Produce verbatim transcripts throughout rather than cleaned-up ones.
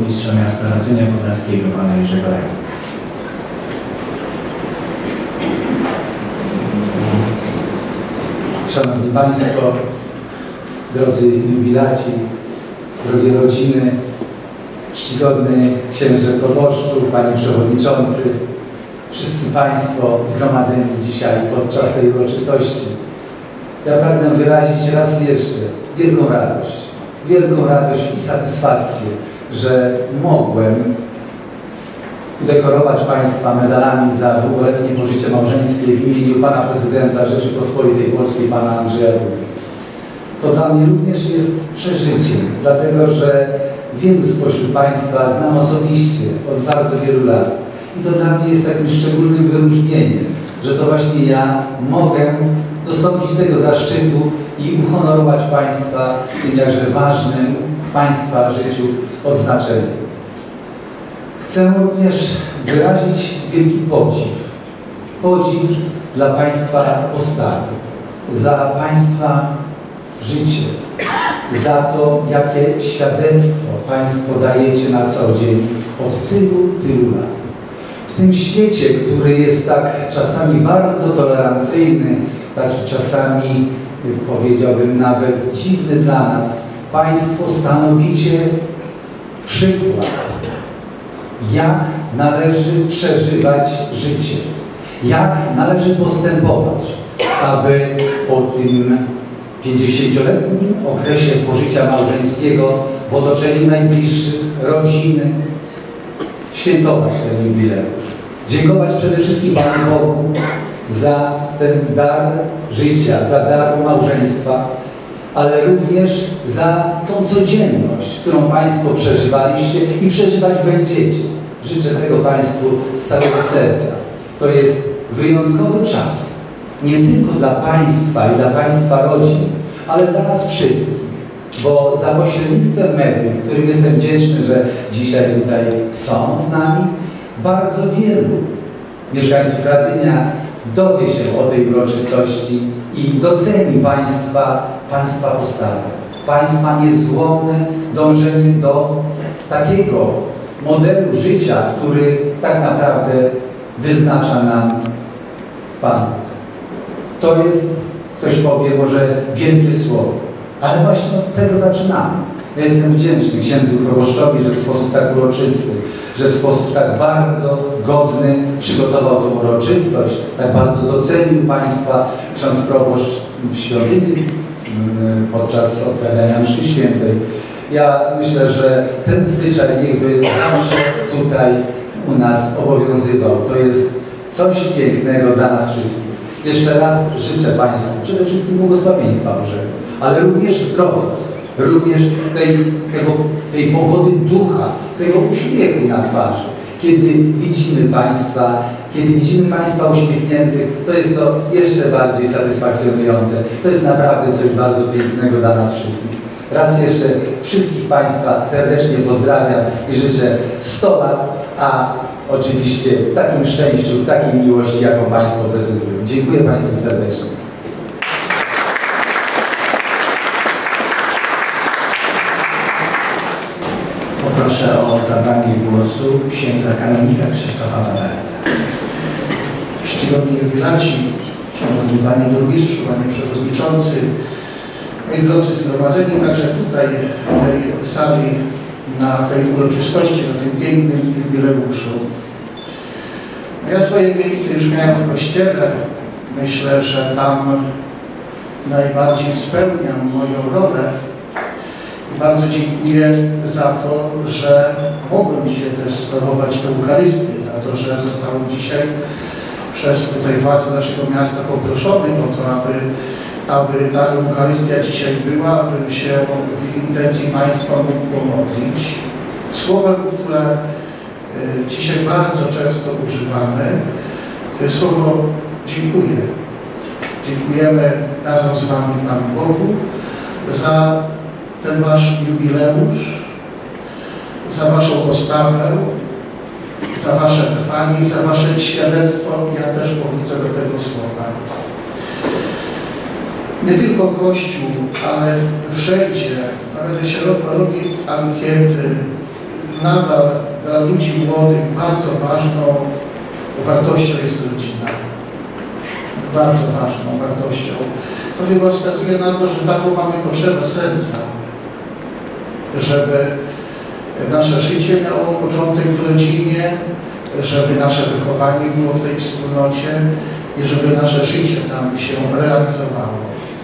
burmistrza miasta Radzenia Podlaskiego, pana Jerzego Rajka. Szanowni Państwo, drodzy jubilaci, drogie rodziny, czcigodny księże proboszczu, Panie Przewodniczący, wszyscy Państwo zgromadzeni dzisiaj podczas tej uroczystości. Ja pragnę wyrazić raz jeszcze wielką radość, wielką radość i satysfakcję, że mogłem udekorować Państwa medalami za długoletnie pożycie małżeńskie w imieniu Pana Prezydenta Rzeczypospolitej Polskiej, Pana Andrzeja Dudy. To dla mnie również jest przeżyciem, dlatego że wielu spośród Państwa znam osobiście od bardzo wielu lat. I to dla mnie jest takim szczególnym wyróżnieniem, że to właśnie ja mogę dostąpić tego zaszczytu i uhonorować Państwa tym jakże ważnym w Państwa życiu odznaczeniem. Chcę również wyrazić wielki podziw. Podziw dla Państwa postawy, za Państwa życie, za to, jakie świadectwo Państwo dajecie na co dzień od tylu, tylu lat. W tym świecie, który jest tak czasami bardzo tolerancyjny, taki czasami, powiedziałbym, nawet dziwny dla nas, Państwo stanowicie przykład, jak należy przeżywać życie, jak należy postępować, aby po tym pięćdziesięcioletnim okresie pożycia małżeńskiego w otoczeniu najbliższych, rodziny, świętować ten jubileusz. Dziękować przede wszystkim Panu Bogu za ten dar życia, za dar małżeństwa, ale również za tą codzienność, którą Państwo przeżywaliście i przeżywać będziecie. Życzę tego Państwu z całego serca. To jest wyjątkowy czas, nie tylko dla Państwa i dla Państwa rodzin, ale dla nas wszystkich, bo za pośrednictwem mediów, którym jestem wdzięczny, że dzisiaj tutaj są z nami, bardzo wielu mieszkańców Radzenia dowie się o tej uroczystości i doceni Państwa, Państwa postawę, Państwa niezłomne dążenie do takiego modelu życia, który tak naprawdę wyznacza nam Pan. To jest, ktoś powie, może wielkie słowo, ale właśnie od tego zaczynamy. Ja jestem wdzięczny księdzu proboszczowi, że w sposób tak uroczysty, że w sposób tak bardzo godny przygotował tą uroczystość, tak bardzo docenił Państwa ksiądz proboszcz w świątyni podczas odprawiania mszy świętej. Ja myślę, że ten zwyczaj niechby zawsze tutaj u nas obowiązywał. To jest coś pięknego dla nas wszystkich. Jeszcze raz życzę Państwu przede wszystkim błogosławieństwa Bożego, ale również zdrowia, również tej, tego, tej pogody ducha, tego uśmiechu na twarzy. Kiedy widzimy Państwa, kiedy widzimy Państwa uśmiechniętych, to jest to jeszcze bardziej satysfakcjonujące. To jest naprawdę coś bardzo pięknego dla nas wszystkich. Raz jeszcze wszystkich Państwa serdecznie pozdrawiam i życzę sto lat, a oczywiście w takim szczęściu, w takiej miłości, jaką Państwo prezentują. Dziękuję Państwu serdecznie. Poproszę o zabranie głosu księdza kanonika Krzysztofa Walerca. Czcigodni jubilaci, szanowni Panie Burmistrzu, Panie Przewodniczący, moi drodzy zgromadzeni także tutaj w tej sali, na tej uroczystości, na tym pięknym jubileuszu. Ja swoje miejsce już miałem w kościele. Myślę, że tam najbardziej spełniam moją rolę. I bardzo dziękuję za to, że mogłem dzisiaj też sprawować Eucharystię, za to, że zostałem dzisiaj przez tutaj władze naszego miasta poproszony o to, aby, aby ta Eucharystia dzisiaj była, abym się w intencji Państwa mógł pomodlić. Słowem, które dzisiaj bardzo często używamy, to jest słowo dziękuję. Dziękujemy razem z Wami Panu Bogu za ten Wasz jubileusz, za Waszą postawę, za Wasze trwanie i za Wasze świadectwo. Ja też powrócę do tego słowa. Nie tylko Kościół, ale wszędzie, nawet się robi ankiety, nadal dla ludzi młodych bardzo ważną wartością jest rodzina. Bardzo ważną wartością. To chyba wskazuje na to, że taką mamy potrzebę serca, żeby nasze życie miało początek w rodzinie, żeby nasze wychowanie było w tej wspólnocie i żeby nasze życie tam się realizowało.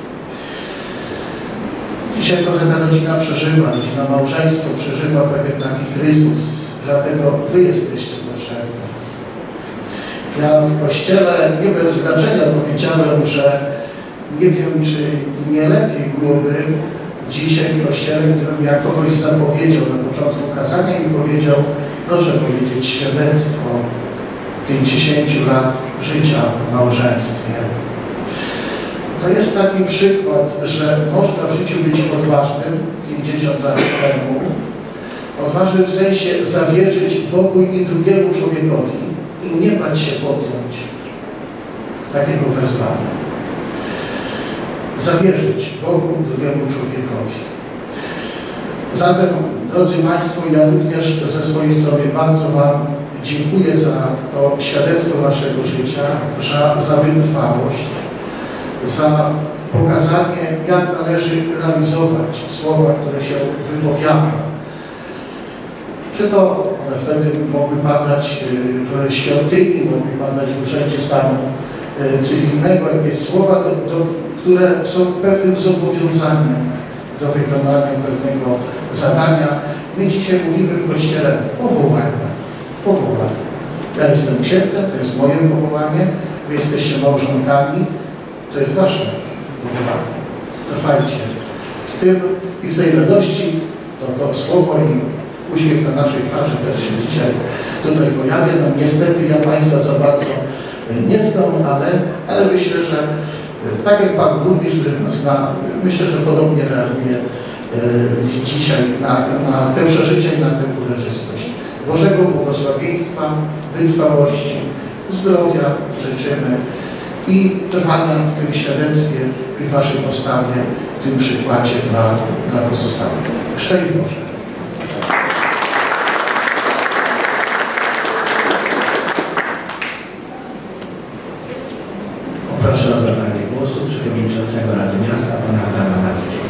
Dzisiaj trochę ta rodzina przeżywa, rodzina małżeństwo przeżywa pewien taki kryzys, dlatego wy jesteście potrzebni. Ja w Kościele nie bez znaczenia powiedziałem, że nie wiem, czy nie lepiej byłoby dzisiaj w Kościele, gdybym ja kogoś zapowiedział na początku kazania i powiedział, proszę powiedzieć świadectwo pięćdziesięciu lat życia w małżeństwie. To jest taki przykład, że można w życiu być odważnym pięćdziesiąt lat temu, odważnym w sensie zawierzyć Bogu i drugiemu człowiekowi i nie bać się podjąć takiego wezwania. Zawierzyć Bogu, drugiemu człowiekowi. Zatem, drodzy Państwo, ja również ze swojej strony bardzo Wam dziękuję za to świadectwo Waszego życia, za, za wytrwałość, za pokazanie, jak należy realizować słowa, które się wypowiada. Czy to one wtedy mogły padać w świątyni, mogły padać w urzędzie stanu cywilnego, jakieś słowa, do, do, które są pewnym zobowiązaniem do wykonania pewnego zadania. My dzisiaj mówimy w Kościele powołania. Powołanie. Ja jestem księdzem, to jest moje powołanie, wy jesteście małżonkami, to jest wasze powołanie. Trwajcie w tym i w tej radości, to, to słowo i uśmiech na naszej twarzy też się dzisiaj tutaj pojawia. No niestety ja Państwa za bardzo nie znam, ale, ale myślę, że tak jak Pan Burmistrz, który nas zna, myślę, że podobnie reaguje e, dzisiaj na, na te przeżycia i na tę uroczystość. Bożego błogosławieństwa, wytrwałości, zdrowia życzymy i trwania w tym świadectwie i w Waszej postawie, w tym przykładzie dla, dla pozostałych. Szczęść Boże. Proszę o zabranie głosu przewodniczącego Rady Miasta, pana Adama Marskiego.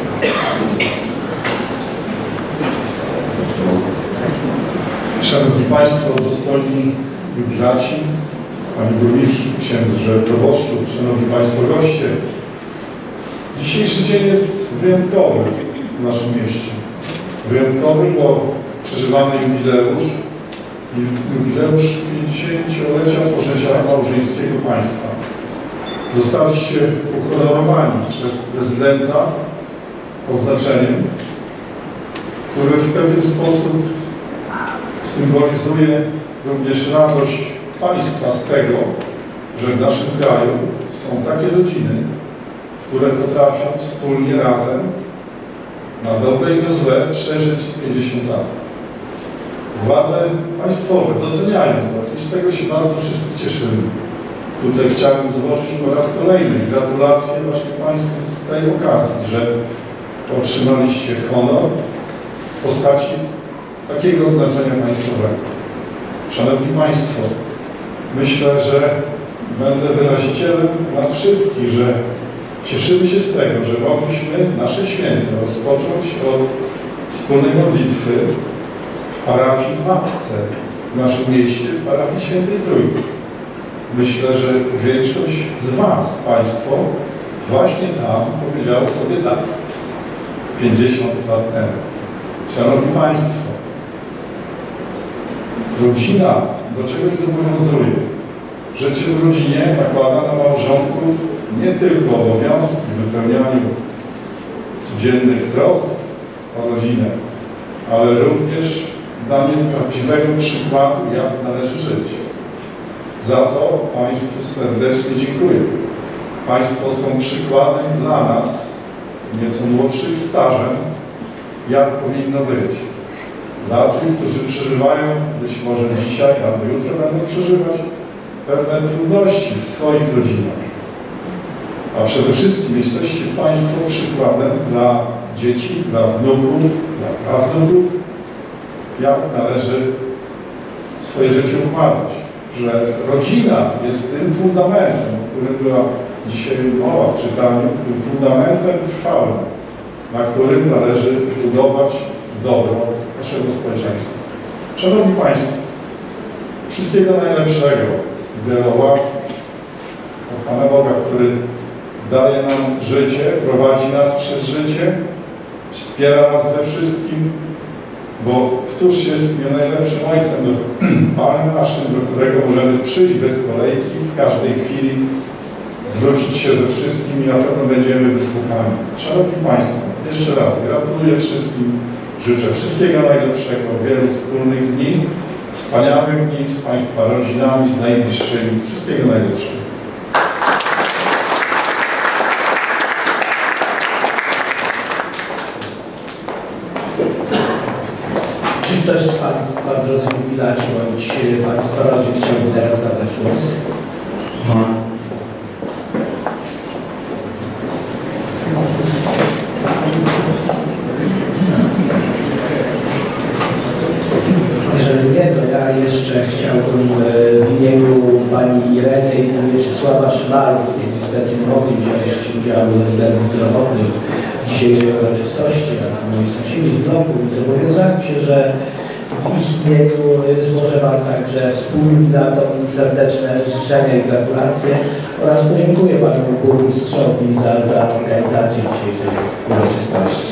Szanowni Państwo, dostojni jubilaci, Panie Burmistrzu, Księdze Proboszczu, Szanowni Państwo goście. Dzisiejszy dzień jest wyjątkowy w naszym mieście. Wyjątkowy, bo przeżywamy jubileusz, jubileusz pięćdziesięciolecia porzeczenia małżeńskiego państwa. Zostaliście uhonorowani przez prezydenta oznaczeniem, które w pewien sposób symbolizuje również radość Państwa z tego, że w naszym kraju są takie rodziny, które potrafią wspólnie razem, na dobre i na złe, przeżyć pięćdziesiąt lat. Władze państwowe doceniają to i z tego się bardzo wszyscy cieszymy. Tutaj chciałbym złożyć po raz kolejny gratulacje właśnie Państwu z tej okazji, że otrzymaliście honor w postaci takiego odznaczenia państwowego. Szanowni Państwo, myślę, że będę wyrazicielem nas wszystkich, że cieszymy się z tego, że mogliśmy nasze święto rozpocząć od wspólnej modlitwy w parafii Matce w naszym mieście, w parafii Świętej Trójcy. Myślę, że większość z Was, Państwo, właśnie tam powiedziało sobie tak, pięćdziesiąt lat temu. Szanowni Państwo, rodzina do czegoś zobowiązuje. Życie w rodzinie nakłada na małżonków nie tylko obowiązki w wypełnianiu codziennych trosk o rodzinę, ale również danie prawdziwego przykładu, jak należy żyć. Za to Państwu serdecznie dziękuję. Państwo są przykładem dla nas, nieco młodszych stażem, jak powinno być. Dla tych, którzy przeżywają być może dzisiaj albo jutro będą przeżywać pewne trudności w swoich rodzinach. A przede wszystkim jesteście Państwo przykładem dla dzieci, dla wnuków, dla prawnuk, jak należy swoje życie układać, że rodzina jest tym fundamentem, o którym była dzisiaj mowa w czytaniu, tym fundamentem trwałym, na którym należy budować dobro naszego społeczeństwa. Szanowni Państwo, wszystkiego najlepszego, wiele łask od Pana Boga, który daje nam życie, prowadzi nas przez życie, wspiera nas we wszystkim, bo któż jest nie najlepszym Ojcem, Panem naszym, do którego możemy przyjść bez kolejki, w każdej chwili zwrócić się ze wszystkim i na pewno będziemy wysłuchani. Szanowni Państwo, jeszcze raz gratuluję wszystkim, życzę wszystkiego najlepszego, wielu wspólnych dni, wspaniałych dni z Państwa rodzinami, z najbliższymi. Wszystkiego najlepszego. Czy ktoś z Państwa, drodzy jubilaci, bądź Państwa rodzin chciałby teraz zabrać głos? Jeżeli nie, to ja jeszcze chciałbym w imieniu Pani Ireny i Mieczysława Szmarów, niestety nie mogli wziąć udziału ze względów zdrowotnych w dzisiejszej uroczystości, a moi sąsiedzi z bloku, zobowiązałem się, że w ich imieniu złożę Wam także wspólne serdeczne życzenia i gratulacje oraz podziękuję Panu Burmistrzowi za, za organizację dzisiejszej uroczystości.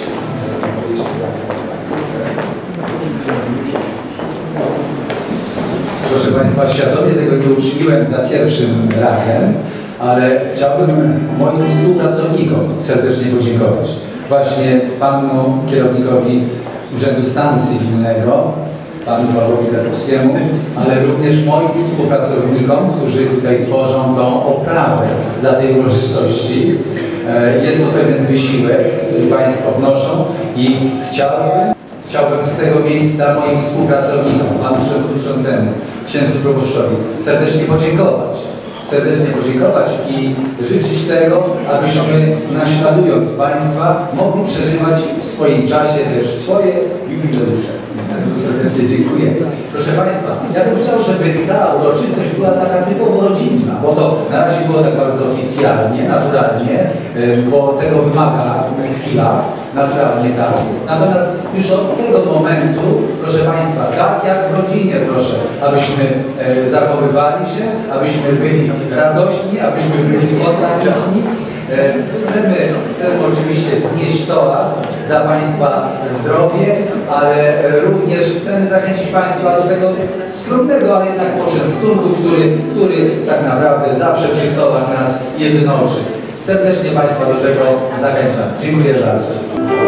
Proszę Państwa, świadomie tego nie uczyniłem za pierwszym razem, ale chciałbym moim współpracownikom serdecznie podziękować. Właśnie Panu Kierownikowi Urzędu Stanu Cywilnego, Panu Pawłowi Tarkowskiemu, ale również moim współpracownikom, którzy tutaj tworzą tą oprawę dla tej uroczystości. Jest to pewien wysiłek, który Państwo wnoszą i chciałbym, chciałbym z tego miejsca moim współpracownikom, Panu Przewodniczącemu, Księdzu Proboszczowi serdecznie podziękować. Serdecznie podziękować i życzyć tego, abyśmy naśladując Państwa mogli przeżywać w swoim czasie też swoje jubileusze. Bardzo serdecznie dziękuję. Proszę Państwa, ja bym chciał, żeby ta uroczystość była taka typowo rodzinna, bo to na razie było tak bardzo oficjalnie, naturalnie, bo tego wymaga chwila, naturalnie tak. Natomiast już od tego momentu, proszę Państwa, tak jak w rodzinie, proszę, abyśmy e, zachowywali się, abyśmy byli radośni, abyśmy byli spontaniczni. E, chcemy, chcemy oczywiście znieść toast za Państwa zdrowie, ale również chcemy zachęcić Państwa do tego skromnego, ale jednak poczęstunku, który, który tak naprawdę zawsze przy stołach nas jednoczy. Serdecznie Państwa do tego zachęcam. Dziękuję bardzo.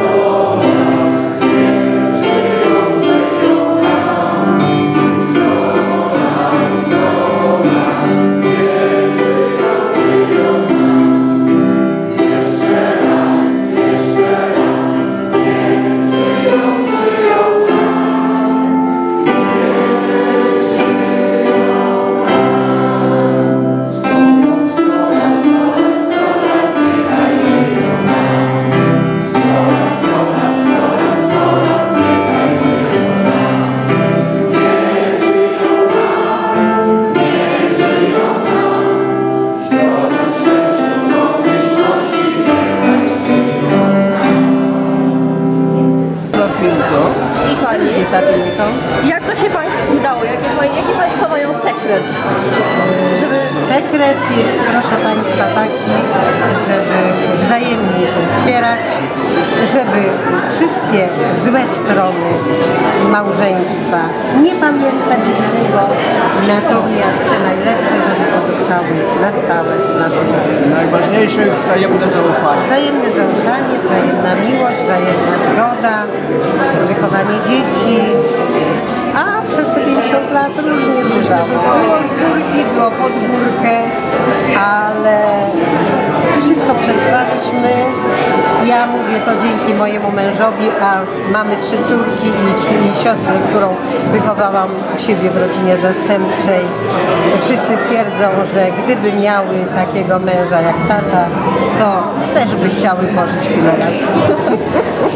Jak to się Państwu udało? Jaki, jaki Państwo mają sekret? Żeby... Sekret jest, proszę Państwa, taki, żeby wzajemnie się wspierać, żeby wszystkie złe strony małżeństwa nie pamiętać tego, natomiast te najlepsze, żeby pozostały na stałe z naszą małżeństwem. Najważniejsze jest wzajemne zaufanie. Wzajemne zaufanie, wzajemna miłość, wzajemna zgoda, wychowanie dzieci. A przez te pięćdziesiąt lat różnie bywało. Było z górki, było pod górkę, ale wszystko przetrwaliśmy. Ja mówię to dzięki mojemu mężowi, a mamy trzy córki i, i siostrę, którą wychowałam u siebie w rodzinie zastępczej. Wszyscy twierdzą, że gdyby miały takiego męża jak tata, to też by chciały pożyć tyle lat. A jak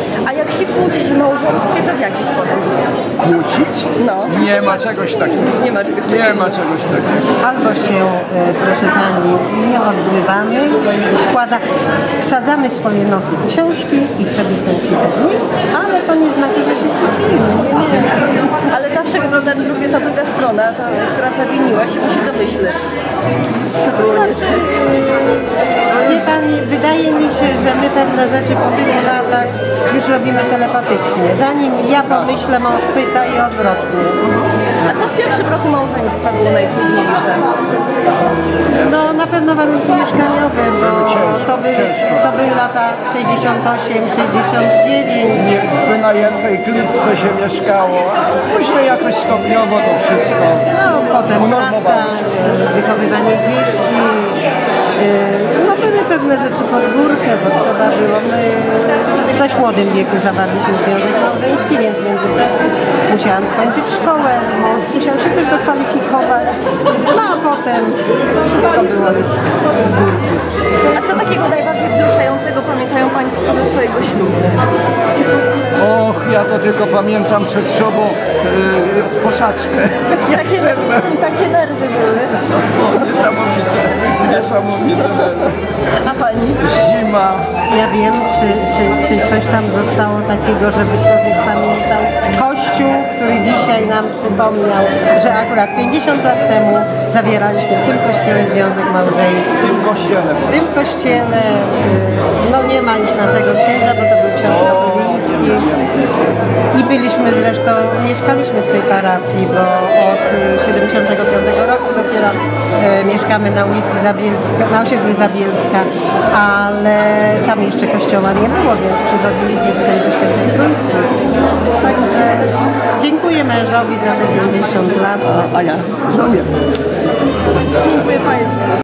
jak się kłócić w małżeństwie, to w jaki sposób? Kłócić? No. Nie ma czegoś takiego. Nie ma czegoś takiego. Nie ma czegoś takiego. Albo się, e, proszę Pani, nie odzywamy, wkłada, wsadzamy swoje nosy w książki i wtedy są przyjaźni, ale to nie znaczy, że się kłócimy. Nie, nie. Ale zawsze ta, drugie, ta druga strona, ta, która zawiniła się, musi domyśleć, co było nie Znaczy, wie Pani, wydaje mi się, że my pewne rzeczy po tylu latach już robimy telepatycznie. Zanim ja pomyślę, mąż pyta i odwrotnie. A co w pierwszym roku małżeństwa było najtrudniejsze? No na pewno warunki mieszkaniowe, bo to, by, to były lata sześćdziesiąt osiem sześćdziesiąt dziewięć. Nie w wynajętej klitce się mieszkało, a później jakoś stopniowo to wszystko. No potem praca, wychowywanie dzieci. No były pewne rzeczy pod górkę, bo trzeba było. My w dość młodym wieku zawarliśmy związek małżeński, więc w międzyczasie musiałam skończyć szkołę, mąż musiał się też dokwalifikować. No a potem wszystko było już z górki. A co takiego najbardziej wzruszającego pamiętają Państwo ze swojego ślubu? Och, ja to tylko pamiętam przed sobą yy, posadzkę. Takie, takie nerwy były. O, niesamowite, niesamowite. A Pani? Zima. Ja wiem, czy, czy, czy coś tam zostało takiego, żeby człowiek pamiętał. Kościół, który dzisiaj nam przypomniał, że akurat pięćdziesiąt lat temu zawieraliśmy w tym kościele związek małżeński. W tym kościele. W tym kościele, y, no nie ma już naszego księdza, bo to był ksiądz Kobyliński. I byliśmy zresztą, mieszkaliśmy w tej parafii, bo od siedemdziesiątego piątego roku dopiero e, mieszkamy na ulicy Zabielska, na osiedlu Zabielska, ale tam jeszcze kościoła nie było, więc przychodziliśmy tutaj do Świętej Trójcy. Także dziękuję mężowi za te pięćdziesiąt lat. A ja żonie. Dziękuję Państwu.